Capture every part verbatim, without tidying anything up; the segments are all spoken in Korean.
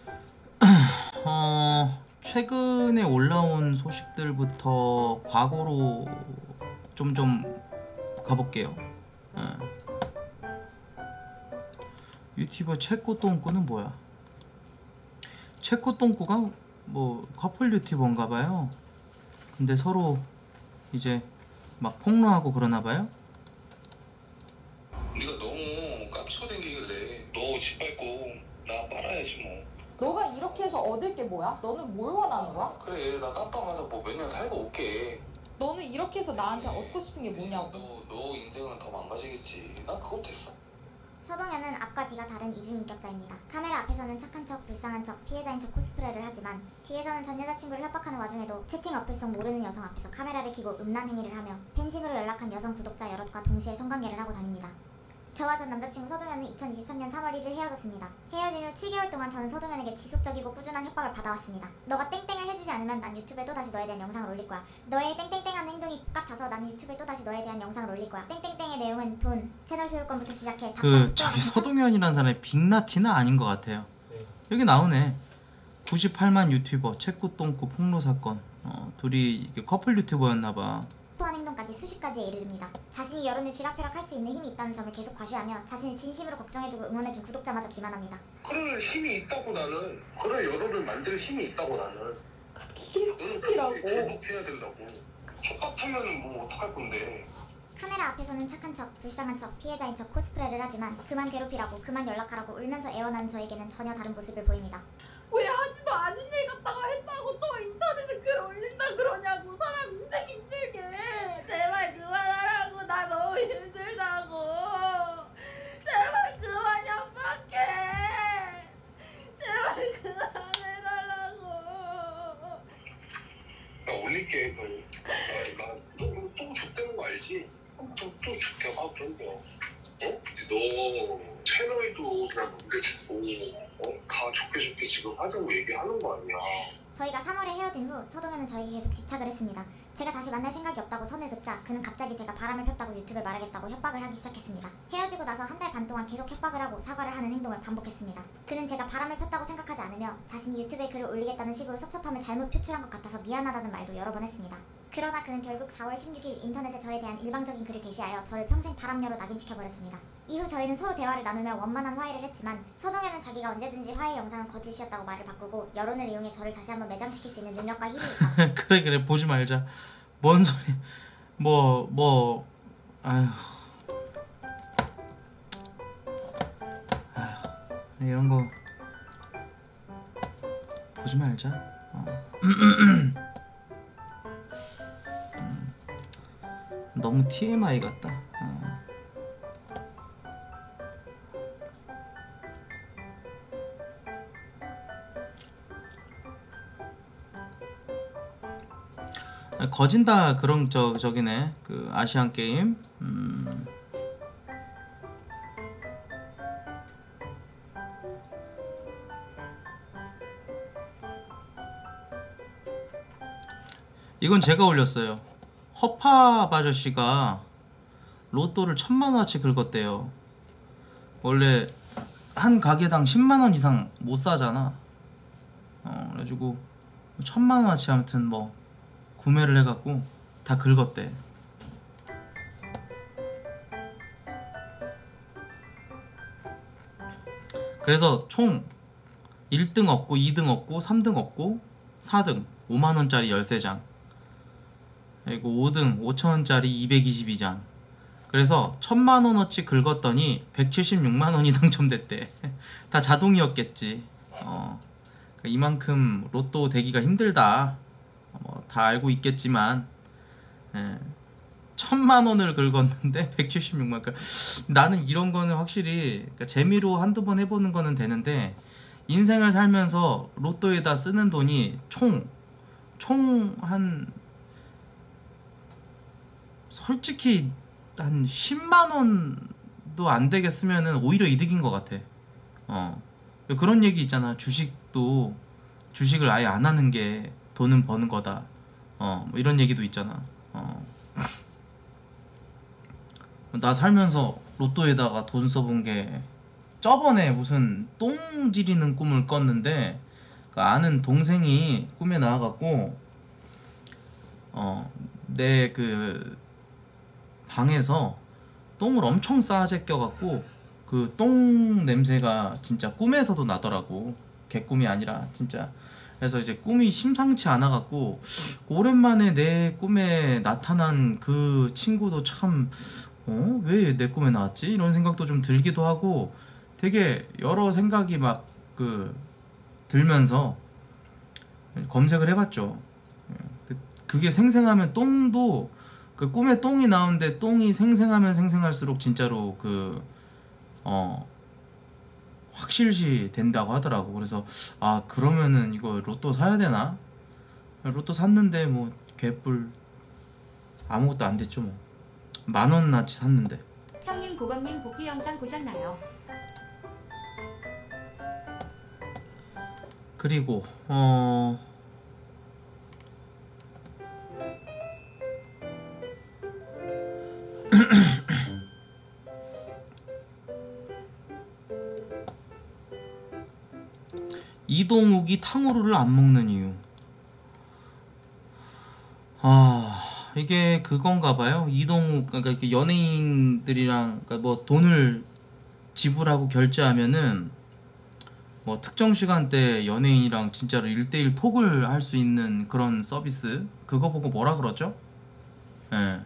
어, 최근에 올라온 소식들부터 과거로 좀 좀 가볼게요. 예. 유튜버 체코 똥꾸는 뭐야? 체코 똥꾸가 뭐 커플 유튜버인가봐요. 근데 서로 이제 막 폭로하고 그러나봐요. 네가 너무 깝치고 댕기길래 너 짓밟고 나 빨아야지 뭐. 너가 이렇게 해서 얻을 게 뭐야? 너는 뭘 원하는 거야? 그래 나 깜빵 가서 뭐 몇 년 살고 올게. 너는 이렇게 해서 나한테 얻고 싶은 게 뭐냐고. 너, 너 인생은 더 망가지겠지. 나 그거 됐어. 서동현은 앞과 뒤가 다른 이중인격자입니다. 카메라 앞에서는 착한 척, 불쌍한 척, 피해자인 척 코스프레를 하지만 뒤에서는 전 여자친구를 협박하는 와중에도 채팅 어플 속 모르는 여성 앞에서 카메라를 켜고 음란 행위를 하며 팬심으로 연락한 여성 구독자 여럿과 동시에 성관계를 하고 다닙니다. 저와 전 남자친구 서동현은 이천이십삼 년 삼월 일일 헤어졌습니다. 헤어진 후 칠 개월 동안 저는 서동현에게 지속적이고 꾸준한 협박을 받아왔습니다. 너가 땡땡을 해주지 않으면 난 유튜브에 또다시 너에 대한 영상을 올릴 거야. 너의 땡땡땡한 행동이 똑같아서 나는 유튜브에 또다시 너에 대한 영상을 올릴 거야. 땡땡땡의 내용은 돈, 채널 소유권부터 시작해 그 저기 서동현이라는 사람이 빅나티는 아닌 것 같아요. 여기 나오네. 구십팔만 유튜버 체코 똥꾸 폭로 사건. 어, 둘이 이게 커플 유튜버였나봐. 소한 행동까지 수십 가지에 이르릅니다. 자신이 여론을 쥐락펴락할 수 있는 힘이 있다는 점을 계속 과시하며 자신을 진심으로 걱정해주고 응원해준 구독자마저 기만합니다. 그럴 힘이 있다고 나는. 그런 여론을 만들 힘이 있다고 나는. 이게 너는 협박이라고. 굴복해야 된다고. 족같으면은 뭐 어떡할 건데. 카메라 앞에서는 착한 척, 불쌍한 척, 피해자인 척 코스프레를 하지만 그만 괴롭히라고 그만 연락하라고 울면서 애원하는 저에게는 전혀 다른 모습을 보입니다. 왜 하지도 않은 일 갖다가 했다고 또 인터넷에 글 올린다 그러냐고. 사람 인생 힘들게. 제발 그만하라고. 나 너무 힘들다고. 제발 그만 협박해. 제발 그만해달라고. 나 올릴게. 나또 줬다는 거 알지? 또또 줬대 봐 그런데. 어? 너 채널도 그냥 넘겨주고 어? 다 좋게 좋게 지금 하자고 얘기하는 거 아니야. 저희가 삼월에 헤어진 후 서동현은 저에게 계속 집착을 했습니다. 제가 다시 만날 생각이 없다고 선을 긋자 그는 갑자기 제가 바람을 폈다고 유튜브를 말하겠다고 협박을 하기 시작했습니다. 헤어지고 나서 한 달 반 동안 계속 협박을 하고 사과를 하는 행동을 반복했습니다. 그는 제가 바람을 폈다고 생각하지 않으며 자신이 유튜브에 글을 올리겠다는 식으로 섭섭함을 잘못 표출한 것 같아서 미안하다는 말도 여러 번 했습니다. 그러나 그는 결국 사월 십육일 인터넷에 저에 대한 일방적인 글을 게시하여 저를 평생 바람녀로 낙인시켜버렸습니다. 이후 저희는 서로 대화를 나누며 원만한 화해를 했지만 서동현은 자기가 언제든지 화해 영상은 거짓이었다고 말을 바꾸고 여론을 이용해 저를 다시 한번 매장시킬 수 있는 능력과 힘이 있다. 그래 그래 보지 말자. 뭔 소리? 뭐 뭐 아휴. 아휴 이런 거 보지 말자. 어. 음, 너무 티엠아이 같다. 어. 거진다 그런 저 저기네 그 아시안 게임. 음. 이건 제가 올렸어요. 허팝 아저씨가 로또를 천만 원어치 긁었대요. 원래 한 가게당 십만 원 이상 못 사잖아. 어, 그래가지고 천만 원어치 아무튼 뭐 구매를 해갖고 다 긁었대. 그래서 총 일 등 얻고 이 등 얻고 삼 등 얻고 사 등 오만 원짜리 열세 장 그리고 오 등 오천 원짜리 이백이십이 장. 그래서 천만 원어치 긁었더니 백칠십육만 원이 당첨됐대. 다 자동이었겠지. 어, 이만큼 로또 되기가 힘들다. 뭐 다 알고 있겠지만 예, 천만 원을 긁었는데 백칠십육만 원. 그러니까 나는 이런 거는 확실히 그러니까 재미로 한두 번 해보는 거는 되는데 인생을 살면서 로또에다 쓰는 돈이 총 총 한 솔직히 한 십만 원도 안 되게 쓰면은 오히려 이득인 것 같아. 어 그런 얘기 있잖아. 주식도 주식을 아예 안 하는 게 돈은 버는 거다. 어, 뭐 이런 얘기도 있잖아. 어. 나 살면서 로또에다가 돈 써본 게 저번에 무슨 똥 지리는 꿈을 꿨는데 그 아는 동생이 꿈에 나와갖고 어 내 그 방에서 똥을 엄청 싸제 껴갖고 그 똥 냄새가 진짜 꿈에서도 나더라고. 개꿈이 아니라 진짜. 그래서 이제 꿈이 심상치 않아갖고 오랜만에 내 꿈에 나타난 그 친구도 참 어? 왜 내 꿈에 나왔지? 이런 생각도 좀 들기도 하고 되게 여러 생각이 막 그 들면서 검색을 해봤죠. 그게 생생하면 똥도 그 꿈에 똥이 나오는데 똥이 생생하면 생생할수록 진짜로 그 어 확실시 된다고 하더라고. 그래서 아 그러면은 이거 로또 사야 되나? 로또 샀는데 뭐 개뿔 아무것도 안 됐죠 뭐. 만 원어치 샀는데. 형님 고건님 복귀 영상 보셨나요? 그리고 어 이동욱이 탕후루를 안 먹는 이유. 아 이게 그건가 봐요. 이동욱 그러니까 이렇게 연예인들이랑 그러니까 뭐 돈을 지불하고 결제하면은 뭐 특정 시간대 연예인이랑 진짜로 일대일 톡을 할 수 있는 그런 서비스. 그거 보고 뭐라 그러죠? 예. 네.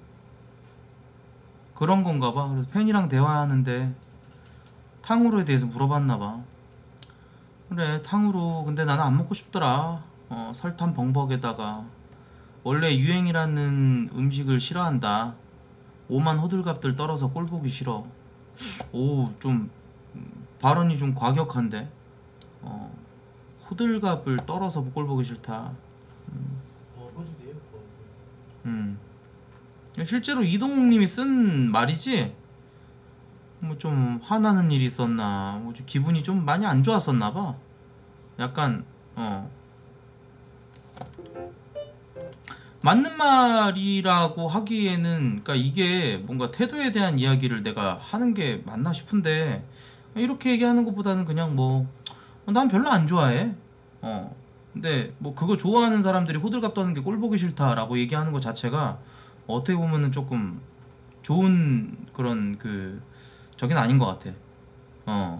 그런 건가 봐. 그래서 팬이랑 대화하는데 탕후루에 대해서 물어봤나 봐. 그래 탕후루 근데 나는 안 먹고 싶더라. 어, 설탕 벙벅에다가 원래 유행이라는 음식을 싫어한다. 오만 호들갑들 떨어서 꼴 보기 싫어. 오 좀 발언이 좀 과격한데. 어, 호들갑을 떨어서 꼴 보기 싫다. 음. 음. 실제로 이동욱님이 쓴 말이지. 뭐 좀 화나는 일이 있었나, 뭐 좀 기분이 좀 많이 안 좋았었나 봐. 약간 어 맞는 말이라고 하기에는 그러니까 이게 뭔가 태도에 대한 이야기를 내가 하는 게 맞나 싶은데 이렇게 얘기하는 것보다는 그냥 뭐 난 별로 안 좋아해. 어 근데 뭐 그거 좋아하는 사람들이 호들갑 떠는 게 꼴 보기 싫다라고 얘기하는 것 자체가 어떻게 보면은 조금 좋은 그런 그 저긴 아닌 것 같아. 어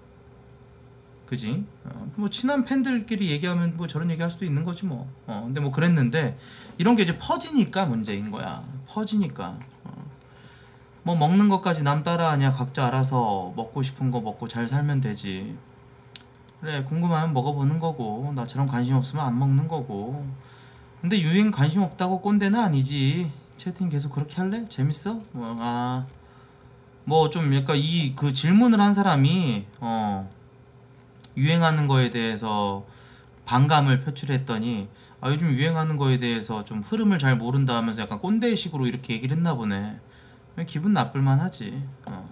그지? 어, 뭐 친한 팬들끼리 얘기하면 뭐 저런 얘기할 수도 있는 거지 뭐. 어 근데 뭐 그랬는데 이런 게 이제 퍼지니까 문제인 거야. 퍼지니까. 어. 뭐 먹는 것까지 남 따라하냐. 각자 알아서 먹고 싶은 거 먹고 잘 살면 되지. 그래 궁금하면 먹어보는 거고 나처럼 관심 없으면 안 먹는 거고. 근데 유행 관심 없다고 꼰대는 아니지. 채팅 계속 그렇게 할래? 재밌어? 뭐, 아, 뭐 좀 약간 이 그 질문을 한 사람이 어 유행하는 거에 대해서 반감을 표출했더니 아 요즘 유행하는 거에 대해서 좀 흐름을 잘 모른다 하면서 약간 꼰대식으로 이렇게 얘기를 했나 보네. 기분 나쁠만 하지. 어.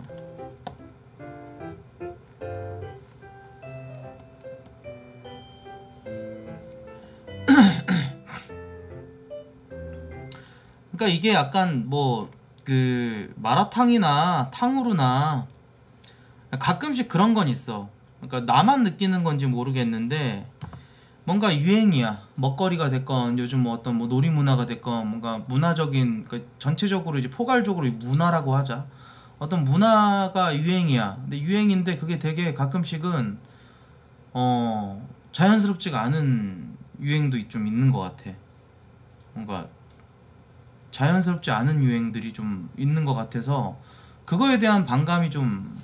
그러니까 이게 약간 뭐 그 마라탕이나 탕후루나 가끔씩 그런 건 있어. 그러니까 나만 느끼는 건지 모르겠는데 뭔가 유행이야. 먹거리가 됐건 요즘 뭐 어떤 뭐 놀이 문화가 됐건 뭔가 문화적인 그러니까 전체적으로 이제 포괄적으로 문화라고 하자. 어떤 문화가 유행이야. 근데 유행인데 그게 되게 가끔씩은 어 자연스럽지가 않은 유행도 좀 있는 것 같아. 뭔가 자연스럽지 않은 유행들이 좀 있는 것 같아서 그거에 대한 반감이 좀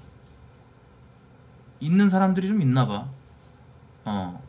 있는 사람들이 좀 있나 봐. 어.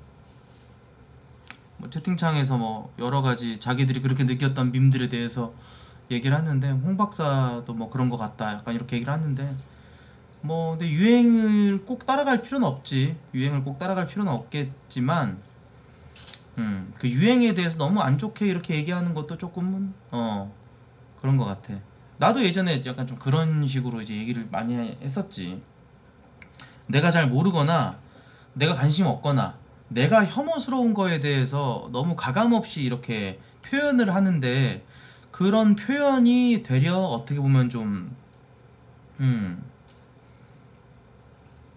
뭐 채팅창에서 뭐 여러 가지 자기들이 그렇게 느꼈던 밈들에 대해서 얘기를 하는데 홍 박사도 뭐 그런 것 같다 약간 이렇게 얘기를 하는데 뭐 근데 유행을 꼭 따라갈 필요는 없지. 유행을 꼭 따라갈 필요는 없겠지만 음, 그 유행에 대해서 너무 안 좋게 이렇게 얘기하는 것도 조금은 어 그런 것 같아. 나도 예전에 약간 좀 그런 식으로 이제 얘기를 많이 했었지. 내가 잘 모르거나 내가 관심 없거나 내가 혐오스러운 거에 대해서 너무 가감없이 이렇게 표현을 하는데 그런 표현이 되려 어떻게 보면 좀 음,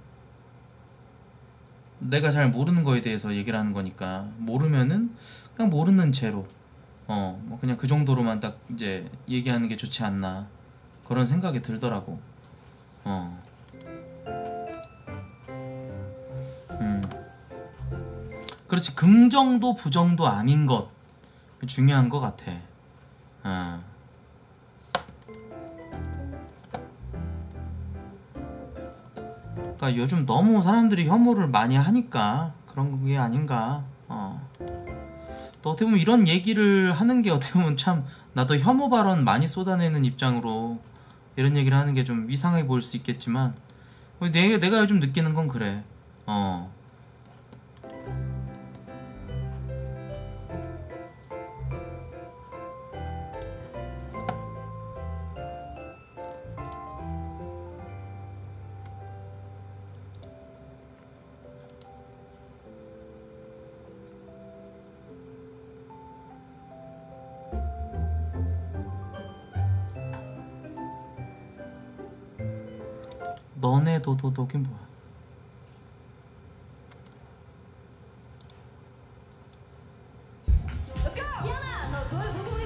내가 잘 모르는 거에 대해서 얘기를 하는 거니까 모르면은 그냥 모르는 채로 어 뭐 그냥 그 정도로만 딱 이제 얘기하는 게 좋지 않나 그런 생각이 들더라고. 어. 음. 그렇지 긍정도 부정도 아닌 것 중요한 것 같아. 어. 그러니까 요즘 너무 사람들이 혐오를 많이 하니까 그런 게 아닌가. 어. 또 어떻게 보면 이런 얘기를 하는 게 어떻게 보면 참 나도 혐오 발언 많이 쏟아내는 입장으로 이런 얘기를 하는 게 좀 이상하게 보일 수 있겠지만 내가, 내가 요즘 느끼는 건 그래. 어. 너네 도도독이 뭐야? 미안아, 너 너의 도둑이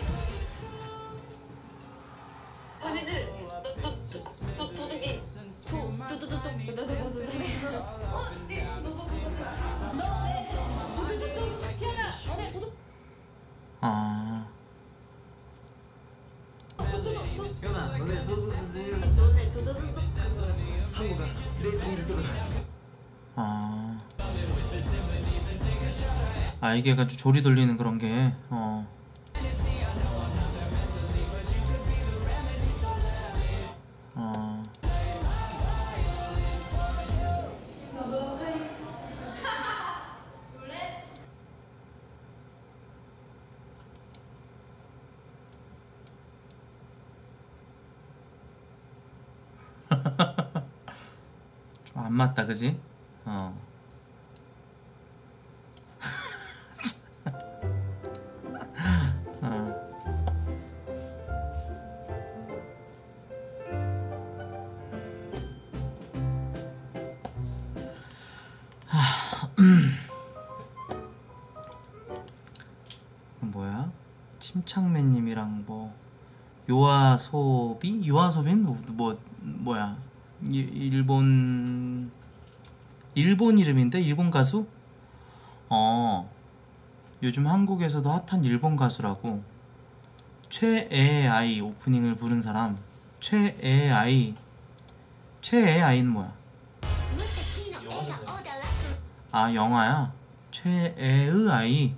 아니는 너너너 도둑이 도도도도도도도도도 어, 네, 도둑 너의 도둑 미안아, 너네 도둑 아. 현아, 너네 소소소소 너네 도둑 한국아 내 동생들 아. 아 이게 약간 좀 조리 돌리는 그런 게 어. 어. 좀 안 맞다 그지? 어. 어. 하, 뭐야? 침착맨님이랑 뭐 요아소비? 요아소비는 뭐, 뭐 뭐야? 일, 일본 일본 이름인데 일본 가수? 어 요즘 한국에서도 핫한 일본 가수라고. 최애아이 오프닝을 부른 사람. 최애아이 최애아이는 뭐야? 아 영화야? 최애의 아이.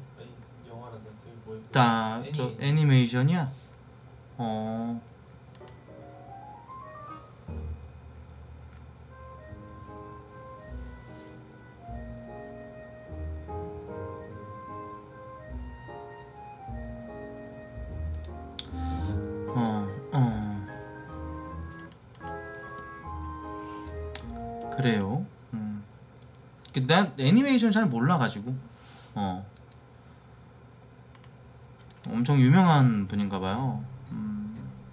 나 저 애니메이션이야? 어. 어, 어. 그래요. 음. 그 난 애니메이션 잘 몰라가지고. 어. 엄청 유명한 분인가봐요. 음.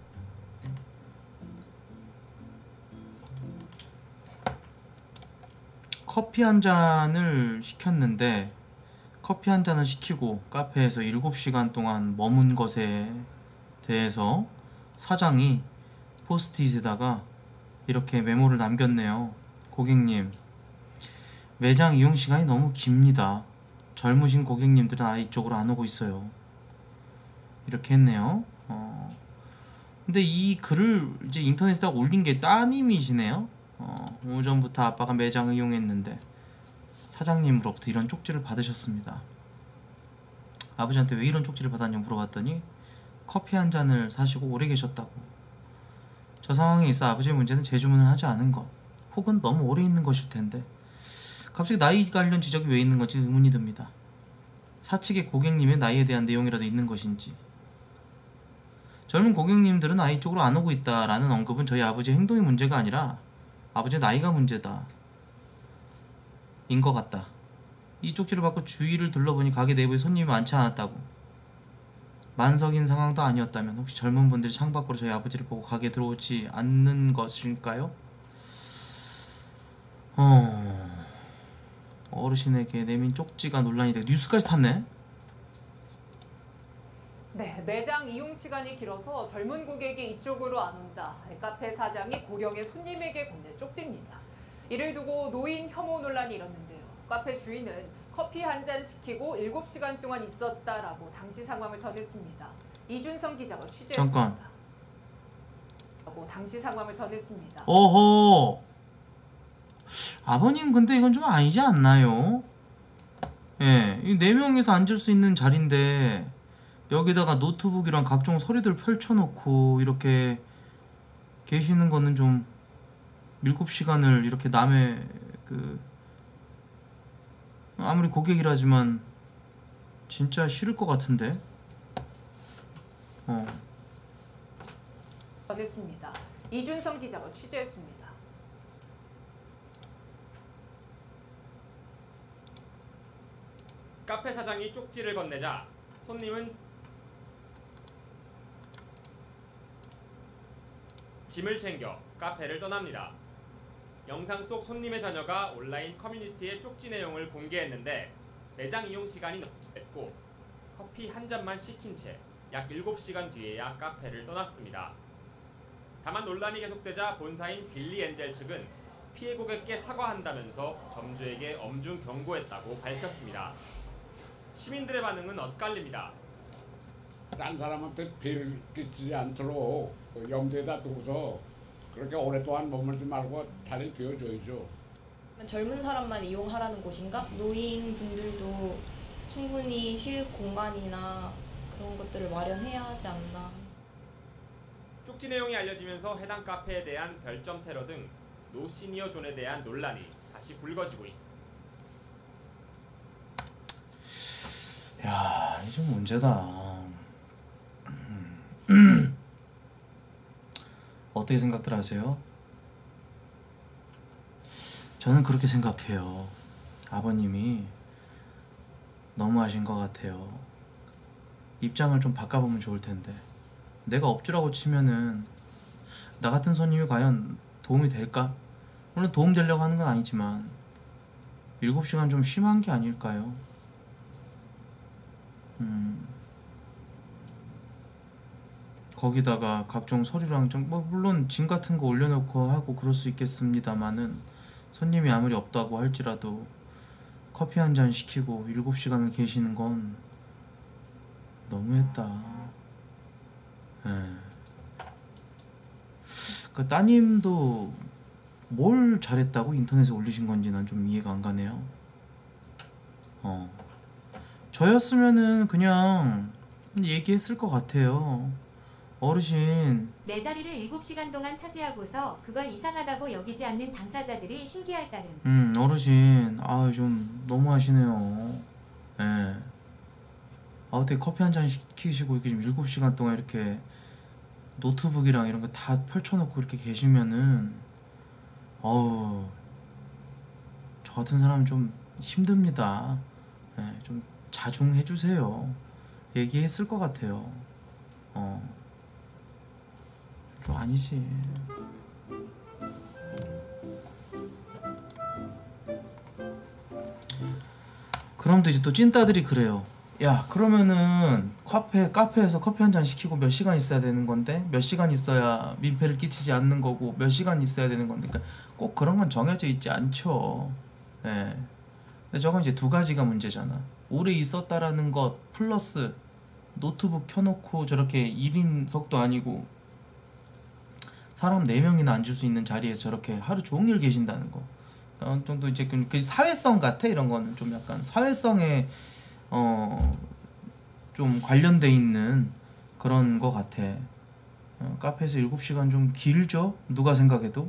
커피 한 잔을 시켰는데 커피 한 잔을 시키고 카페에서 일곱 시간 동안 머문 것에 대해서 사장이 포스트잇에다가 이렇게 메모를 남겼네요. 고객님, 매장 이용 시간이 너무 깁니다. 젊으신 고객님들은 아예 이쪽으로 안 오고 있어요. 이렇게 했네요. 어. 근데 이 글을 이제 인터넷에다 올린 게 따님이시네요. 어, 오전부터 아빠가 매장을 이용했는데 사장님으로부터 이런 쪽지를 받으셨습니다. 아버지한테 왜 이런 쪽지를 받았냐 물어봤더니 커피 한 잔을 사시고 오래 계셨다고. 저 상황에 있어 아버지의 문제는 재주문을 하지 않은 것 혹은 너무 오래 있는 것일 텐데 갑자기 나이 관련 지적이 왜 있는 건지 의문이 듭니다. 사측의 고객님의 나이에 대한 내용이라도 있는 것인지. 젊은 고객님들은 아이 쪽으로 안 오고 있다라는 언급은 저희 아버지의 행동이 문제가 아니라 아버지의 나이가 문제다 인 것 같다. 이 쪽지를 받고 주위를 둘러보니 가게 내부에 손님이 많지 않았다고. 만석인 상황도 아니었다면 혹시 젊은 분들이 창밖으로 저희 아버지를 보고 가게에 들어오지 않는 것일까요? 어... 어르신에게 내민 쪽지가 논란이 되고 뉴스까지 탔네. 네, 매장 이용 시간이 길어서 젊은 고객이 이쪽으로 안 온다. 카페 사장이 고령의 손님에게 건넨 쪽지입니다. 이를 두고 노인 혐오 논란이 일었는데요. 카페 주인은 커피 한 잔 시키고 일곱 시간 동안 있었다라고 당시 상황을 전했습니다. 이준성 기자가 취재했습니다. 잠깐. 라고 당시 상황을 전했습니다. 어허. 아버님 근데 이건 좀 아니지 않나요? 예, 이 네 명이서 앉을 수 있는 자리인데 여기다가 노트북이랑 각종 서류들 펼쳐놓고 이렇게 계시는 거는 좀 일곱 시간을 이렇게 남의 그 아무리 고객이라지만 진짜 싫을 것 같은데. 어. 전했습니다. 이준성 기자가 취재했습니다. 카페 사장이 쪽지를 건네자 손님은 짐을 챙겨 카페를 떠납니다. 영상 속 손님의 자녀가 온라인 커뮤니티에 쪽지 내용을 공개했는데 매장 이용 시간이 넘었고 커피 한 잔만 시킨 채 약 일곱 시간 뒤에야 카페를 떠났습니다. 다만 논란이 계속되자 본사인 빌리 엔젤 측은 피해 고객께 사과한다면서 점주에게 엄중 경고했다고 밝혔습니다. 시민들의 반응은 엇갈립니다. 딴 사람한테 피해를 끼치지 않도록 염두에다 두고서 그렇게 오랫동안 머물지 말고 다리 비워줘야죠. 젊은 사람만 이용하라는 곳인가? 노인분들도 충분히 쉴 공간이나 그런 것들을 마련해야 하지 않나. 쪽지 내용이 알려지면서 해당 카페에 대한 별점 테러 등 노시니어 존에 대한 논란이 다시 불거지고 있습니다. 야, 이게 좀 문제다. 어떻게 생각들 하세요? 저는 그렇게 생각해요. 아버님이 너무하신 것 같아요. 입장을 좀 바꿔보면 좋을 텐데. 내가 업주라고 치면은 나 같은 손님이 과연 도움이 될까? 물론 도움 되려고 하는 건 아니지만 일곱 시간 좀 심한 게 아닐까요? 음. 거기다가 각종 서류랑 좀 뭐 물론 짐 같은 거 올려놓고 하고 그럴 수 있겠습니다만은 손님이 아무리 없다고 할지라도 커피 한 잔 시키고 일곱 시간을 계시는 건 너무했다. 예. 그 따님도 뭘 잘했다고 인터넷에 올리신 건지 난 좀 이해가 안 가네요. 어. 저였으면은 그냥 얘기했을 것 같아요. 어르신 내 자리를 일곱 시간 동안 차지하고서 그걸 이상하다고 여기지 않는 당사자들이 신기할 따름. 음 어르신 아 좀 너무하시네요. 예. 아 어떻게 커피 한 잔 시키시고 이렇게 좀 일곱 시간 동안 이렇게 노트북이랑 이런 거 다 펼쳐놓고 이렇게 계시면은 어우 저 같은 사람은 좀 힘듭니다. 예, 좀 자중해주세요. 얘기했을 것 같아요. 어. 좀 아니지. 그럼 또 이제 또 찐따들이 그래요. 야 그러면은 카페, 카페에서 커피 한 잔 시키고 몇 시간 있어야 되는 건데 몇 시간 있어야 민폐를 끼치지 않는 거고 몇 시간 있어야 되는 건데 그러니까 꼭 그런 건 정해져 있지 않죠. 예. 근데 저건 이제 두 가지가 문제잖아. 오래 있었다라는 것 플러스 노트북 켜놓고 저렇게 일 인석도 아니고 사람 네 명이나 앉을 수 있는 자리에서 저렇게 하루 종일 계신다는 거. 어느 정도 이제 그, 그 사회성 같아. 이런 거는 좀 약간 사회성에 어 좀 관련돼 있는 그런 거 같아. 어, 카페에서 일곱 시간 좀 길죠? 누가 생각해도.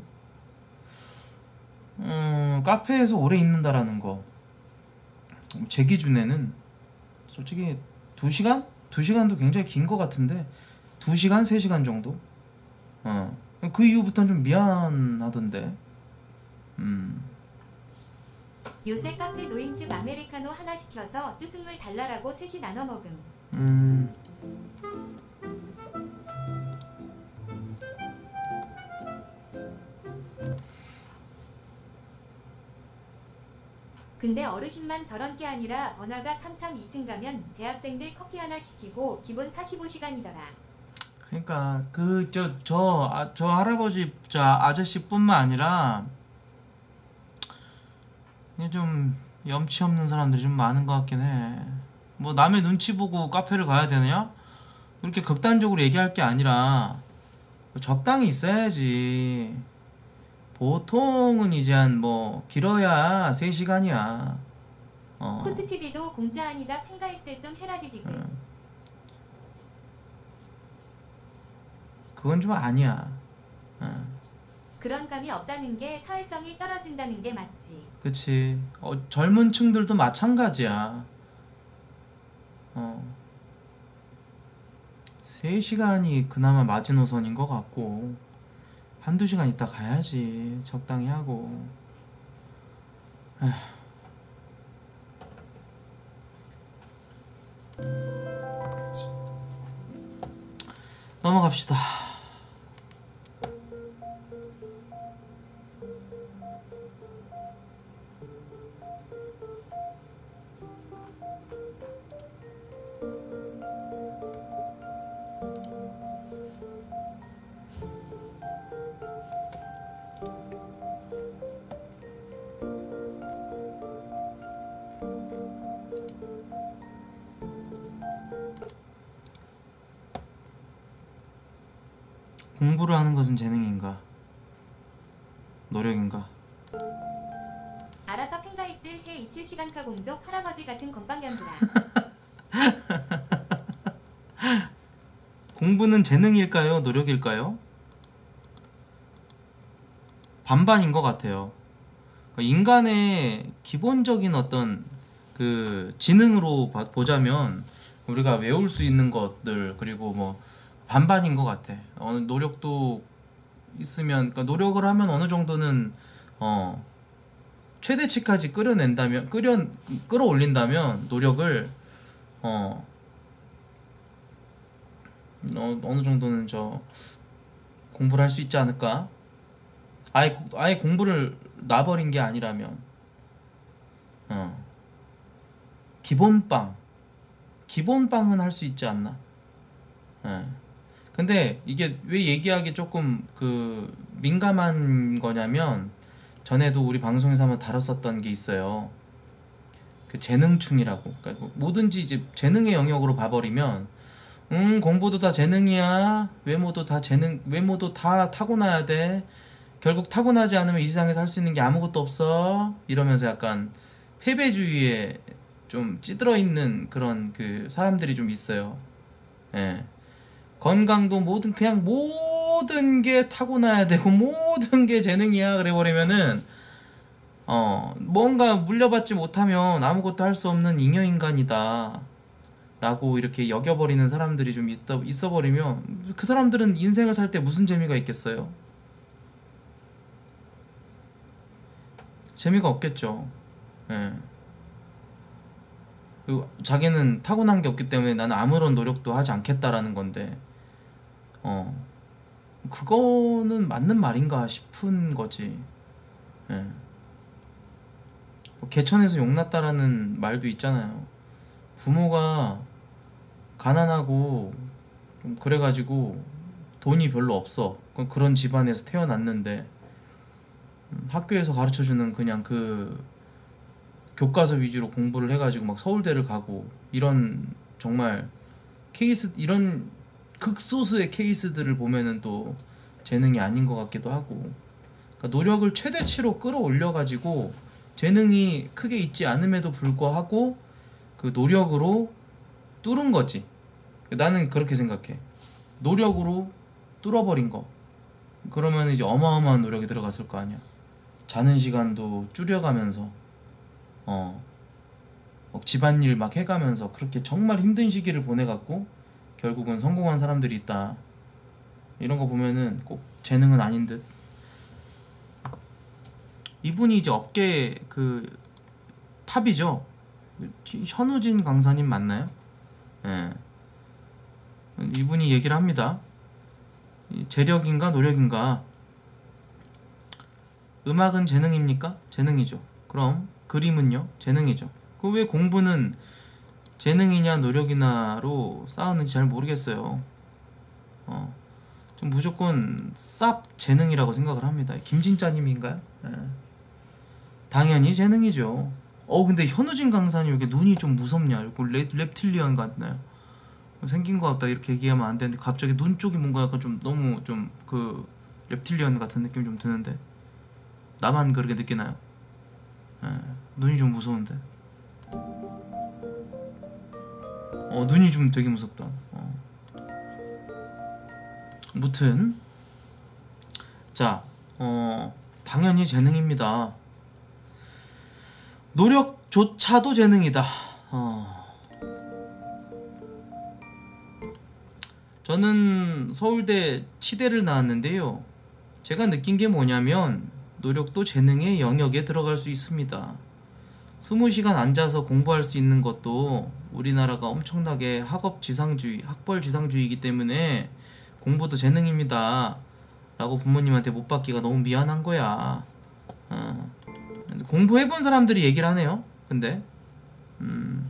어, 카페에서 오래 있는다라는 거. 제 기준에는 솔직히 두 시간? 두 시간도 굉장히 긴 거 같은데 두 시간, 세 시간 정도? 어. 그 이후부터는 좀 미안하던데. 음. 요새 카페 노인특 아메리카노 하나 시켜서 뜨순물 달라라고 셋이 나눠 먹음. 음. 근데 어르신만 저런 게 아니라 번화가 탐탐 이 층 가면 대학생들 커피 하나 시키고 기본 사십오 시간이더라. 그러니까 그 저 저 아, 저 할아버지 저 아저씨뿐만 아니라 이게 좀 염치 없는 사람들이 좀 많은 것 같긴 해. 뭐 남의 눈치 보고 카페를 가야 되느냐? 그렇게 극단적으로 얘기할 게 아니라 적당히 있어야지. 보통은 이제 한 뭐 길어야 세 시간이야. 어. 코트티비도 공짜 아니다. 팬가입 때 좀 해라 디디그. 음. 그건 좀 아니야. 어. 그런 감이 없다는 게 사회성이 떨어진다는 게 맞지. 그치. 어, 젊은 층들도 마찬가지야. 어. 세 시간이 그나마 마지노선인 것 같고 한두 시간 있다 가야지. 적당히 하고. 에휴. 넘어갑시다. 공부를 하는 것은 재능인가? 노력인가? 알아서 팬가입들 해. 이칠 시간카 공족 할아버지 같은 건방견들아. 공부는 재능일까요? 노력일까요? 반반인 것 같아요. 인간의 기본적인 어떤 그 지능으로 보자면 우리가 외울 수 있는 것들 그리고 뭐 반반인 것 같아. 어느 노력도 있으면, 그러니까 노력을 하면 어느 정도는 어 최대치까지 끌어낸다면, 끌어 끌어올린다면 노력을 어, 어 어느 정도는 저 공부를 할 수 있지 않을까? 아예 아예 공부를 놔버린 게 아니라면 어 기본빵 기본빵은 할 수 있지 않나? 예. 근데 이게 왜 얘기하기 조금 그 민감한 거냐면 전에도 우리 방송에서 한번 다뤘었던 게 있어요. 그 재능충이라고. 그러니까 뭐든지 이제 재능의 영역으로 봐버리면 음 공부도 다 재능이야. 외모도 다 재능, 외모도 다 타고나야 돼. 결국 타고나지 않으면 이 세상에서 할 수 있는 게 아무것도 없어. 이러면서 약간 패배주의에 좀 찌들어 있는 그런 그 사람들이 좀 있어요. 예. 건강도 모든 그냥 모든 게 타고나야 되고 모든 게 재능이야 그래 버리면은 어 뭔가 물려받지 못하면 아무것도 할 수 없는 잉여인간이다 라고 이렇게 여겨버리는 사람들이 좀 있어, 있어 버리면 그 사람들은 인생을 살 때 무슨 재미가 있겠어요? 재미가 없겠죠. 예. 그리고 자기는 타고난 게 없기 때문에 나는 아무런 노력도 하지 않겠다라는 건데 어 그거는 맞는 말인가 싶은 거지. 예. 뭐 개천에서 용났다라는 말도 있잖아요. 부모가 가난하고 좀 그래가지고 돈이 별로 없어. 그런 집안에서 태어났는데 학교에서 가르쳐주는 그냥 그 교과서 위주로 공부를 해가지고 막 서울대를 가고 이런 정말 케이스, 이런 극소수의 케이스들을 보면은 또 재능이 아닌 것 같기도 하고. 그러니까 노력을 최대치로 끌어올려가지고 재능이 크게 있지 않음에도 불구하고 그 노력으로 뚫은 거지. 나는 그렇게 생각해. 노력으로 뚫어버린 거. 그러면 이제 어마어마한 노력이 들어갔을 거 아니야. 자는 시간도 줄여가면서 어 집안일 막 해가면서 그렇게 정말 힘든 시기를 보내갖고 결국은 성공한 사람들이 있다. 이런 거 보면은 꼭 재능은 아닌 듯. 이분이 이제 업계 그 탑이죠. 현우진 강사님 맞나요? 예. 이분이 얘기를 합니다. 재력인가 노력인가? 음악은 재능입니까? 재능이죠. 그럼 그림은요? 재능이죠. 그 왜 공부는 재능이냐 노력이냐로 싸우는지 잘 모르겠어요. 어, 좀 무조건 쌉 재능이라고 생각을 합니다. 김진짜님인가요? 예. 당연히 재능이죠. 어 근데 현우진 강사님 이렇게 눈이 좀 무섭냐? 이거 랩, 랩틸리언 같나요? 생긴 것 같다 이렇게 얘기하면 안 되는데 갑자기 눈 쪽이 뭔가 약간 좀 너무 좀 그 랩틸리언 같은 느낌이 좀 드는데 나만 그렇게 느끼나요? 예, 눈이 좀 무서운데. 어 눈이 좀 되게 무섭다. 어. 무튼 자, 어 당연히 재능입니다. 노력조차도 재능이다. 어. 저는 서울대 치대를 나왔는데요. 제가 느낀 게 뭐냐면 노력도 재능의 영역에 들어갈 수 있습니다. 스무 시간 앉아서 공부할 수 있는 것도 우리나라가 엄청나게 학업 지상주의, 학벌 지상주의이기 때문에 공부도 재능입니다 라고 부모님한테 못 받기가 너무 미안한 거야. 어. 공부해본 사람들이 얘기를 하네요. 근데 음.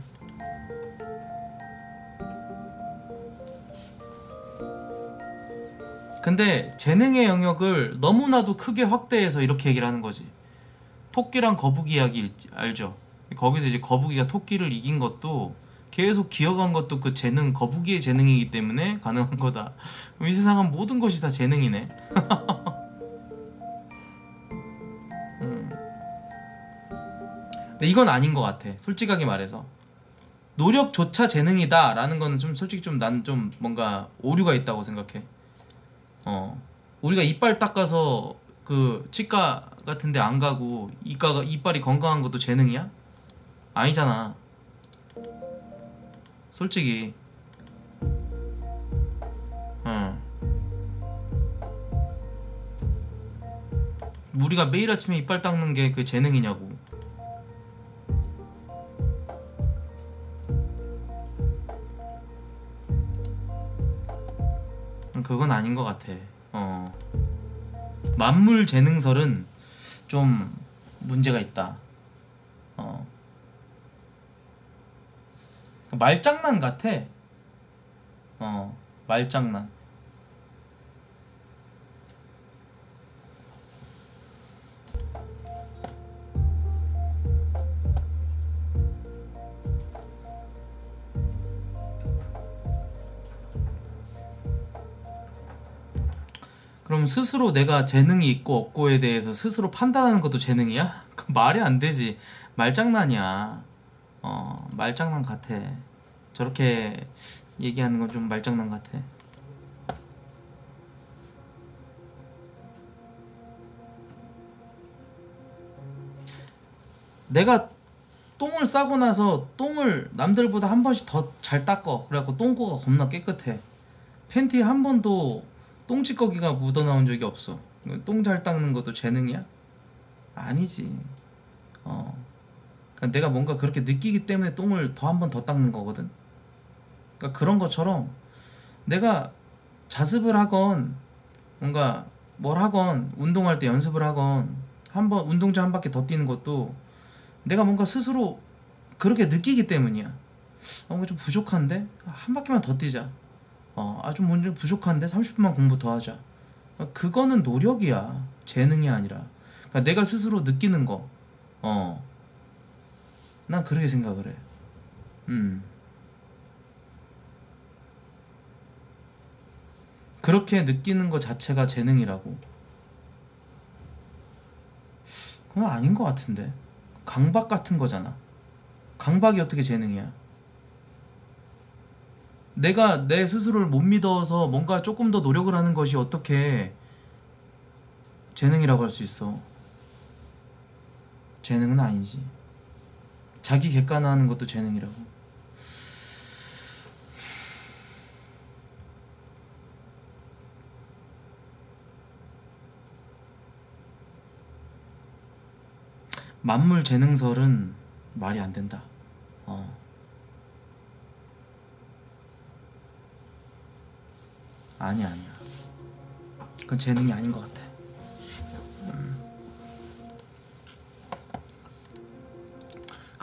근데 재능의 영역을 너무나도 크게 확대해서 이렇게 얘기를 하는 거지. 토끼랑 거북이 이야기 알죠? 거기서 이제 거북이가 토끼를 이긴 것도 계속 기어간 것도 그 재능, 거북이의 재능이기 때문에 가능한 거다. 이 세상은 모든 것이 다 재능이네. 음. 근데 이건 아닌 것 같아. 솔직하게 말해서 노력조차 재능이다 라는 거는 좀 솔직히 좀 난 좀 뭔가 오류가 있다고 생각해. 어, 우리가 이빨 닦아서 그 치과 같은데 안 가고 이과가 이빨이 건강한 것도 재능이야? 아니잖아. 솔직히. 어. 우리가 매일 아침에 이빨 닦는 게 그 재능이냐고. 그건 아닌 것 같아. 어. 만물 재능설은 좀 문제가 있다. 어. 말장난 같아. 어, 말장난. 그럼 스스로 내가 재능이 있고 없고에 대해서 스스로 판단하는 것도 재능이야? 그 말이 안 되지. 말장난이야. 어, 말장난 같아. 저렇게 얘기하는 건 좀 말장난 같아. 내가 똥을 싸고 나서 똥을 남들보다 한 번씩 더 잘 닦어. 그래갖고 똥꼬가 겁나 깨끗해. 팬티에 한 번도 똥찌꺼기가 묻어나온 적이 없어. 똥 잘 닦는 것도 재능이야? 아니지. 어. 그러니까 내가 뭔가 그렇게 느끼기 때문에 똥을 더 한 번 더 닦는 거거든. 그러니까 그런 것처럼 내가 자습을 하건 뭔가 뭘 하건 운동할 때 연습을 하건 한번 운동장 한 바퀴 더 뛰는 것도 내가 뭔가 스스로 그렇게 느끼기 때문이야. 어, 뭔가 좀 부족한데? 한 바퀴만 더 뛰자. 어, 아, 좀 뭔가 부족한데? 삼십 분만 공부 더 하자. 그거는 노력이야. 재능이 아니라. 그러니까 내가 스스로 느끼는 거. 어. 난 그렇게 생각을 해. 음. 그렇게 느끼는 거 자체가 재능이라고? 그건 아닌 것 같은데. 강박 같은 거잖아. 강박이 어떻게 재능이야? 내가 내 스스로를 못 믿어서 뭔가 조금 더 노력을 하는 것이 어떻게 재능이라고 할 수 있어? 재능은 아니지. 자기 객관화하는 것도 재능이라고. 만물 재능설은 말이 안 된다. 어. 아니야 아니야. 그건 재능이 아닌 것 같아. 음.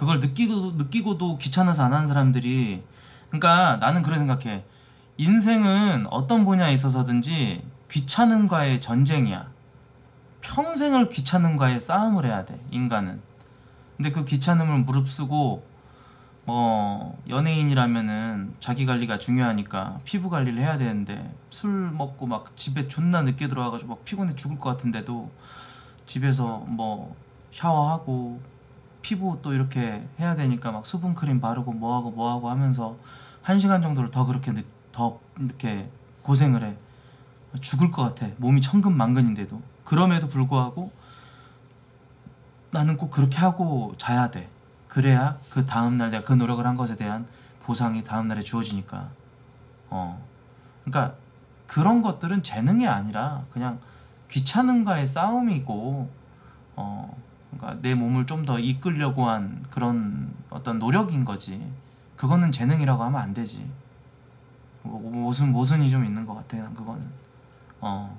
그걸 느끼고, 느끼고도 귀찮아서 안 하는 사람들이, 그러니까 나는 그렇게 생각해. 인생은 어떤 분야에 있어서든지 귀찮음과의 전쟁이야. 평생을 귀찮음과의 싸움을 해야 돼, 인간은. 근데 그 귀찮음을 무릅쓰고 뭐 연예인이라면은 자기 관리가 중요하니까 피부 관리를 해야 되는데, 술 먹고 막 집에 존나 늦게 들어와가지고 막 피곤해 죽을 것 같은데도 집에서 뭐 샤워하고 피부 또 이렇게 해야 되니까 막 수분크림 바르고 뭐하고 뭐하고 하면서 한 시간 정도를 더 그렇게 늦, 더 이렇게 고생을 해. 죽을 것 같아, 몸이 천근만근인데도. 그럼에도 불구하고 나는 꼭 그렇게 하고 자야 돼. 그래야 그 다음날 내가 그 노력을 한 것에 대한 보상이 다음날에 주어지니까. 어 그러니까 그런 것들은 재능이 아니라 그냥 귀찮음과의 싸움이고, 어 그러니까 내 몸을 좀 더 이끌려고 한 그런 어떤 노력인 거지. 그거는 재능이라고 하면 안 되지. 뭐, 모순, 모순이 좀 있는 것 같아, 난 그거는. 어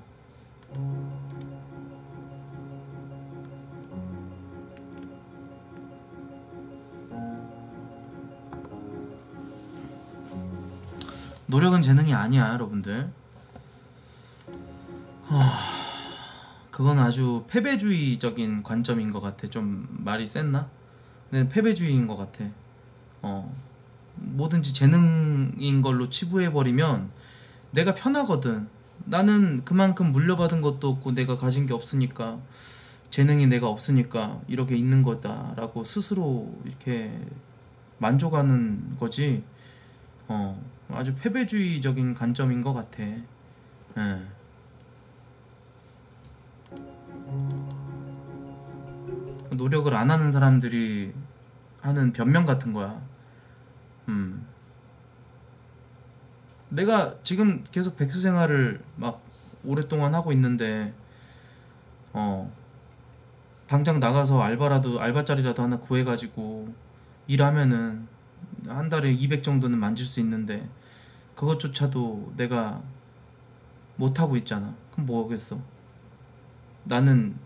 노력은 재능이 아니야, 여러분들. 어, 그건 아주 패배주의적인 관점인 것 같아. 좀 말이 셌나? 근데 패배주의인 것 같아. 어, 뭐든지 재능인 걸로 치부해버리면 내가 편하거든. 나는 그만큼 물려받은 것도 없고 내가 가진 게 없으니까, 재능이 내가 없으니까 이렇게 있는 거다라고 스스로 이렇게 만족하는 거지. 어, 아주 패배주의적인 관점인 것 같아. 예. 노력을 안 하는 사람들이 하는 변명 같은 거야. 음. 내가 지금 계속 백수 생활을 막 오랫동안 하고 있는데, 어, 당장 나가서 알바라도, 알바자리라도 하나 구해가지고 일하면은 한 달에 이백 정도는 만질 수 있는데, 그것조차도 내가 못하고 있잖아. 그럼 뭐하겠어? 나는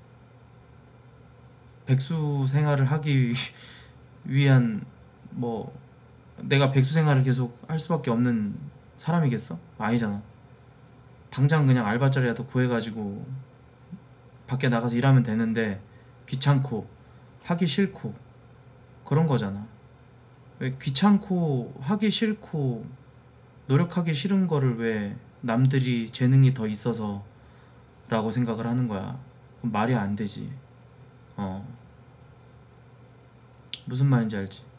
백수 생활을 하기 위한, 뭐 내가 백수 생활을 계속 할 수밖에 없는 사람이겠어? 아니잖아. 당장 그냥 알바자리라도 구해가지고 밖에 나가서 일하면 되는데 귀찮고 하기 싫고 그런 거잖아. 왜 귀찮고 하기 싫고 노력하기 싫은 거를 왜 남들이 재능이 더 있어서 라고 생각을 하는 거야? 말이 안 되지. 어, 무슨 말인지 알지?